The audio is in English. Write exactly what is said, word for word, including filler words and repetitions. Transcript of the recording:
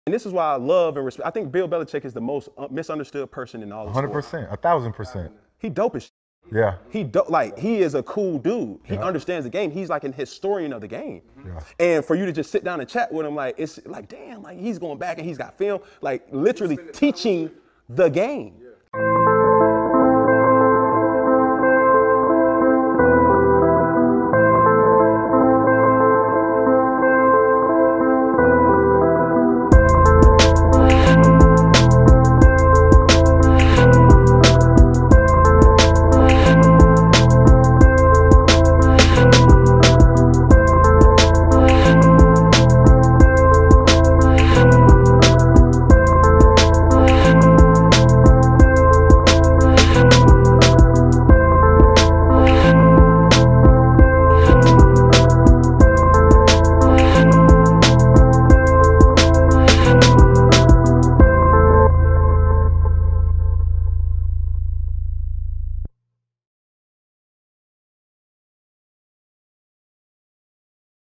And this is why I love and respect. I think Bill Belichick is the most misunderstood person in all of sports. one hundred percent, a thousand percent. He dope as shit. Yeah. He do, like he is a cool dude. He yeah. understands the game. He's like an historian of the game. Yeah. And for you to just sit down and chat with him, like it's like damn, like he's going back and he's got film, like literally teaching the game.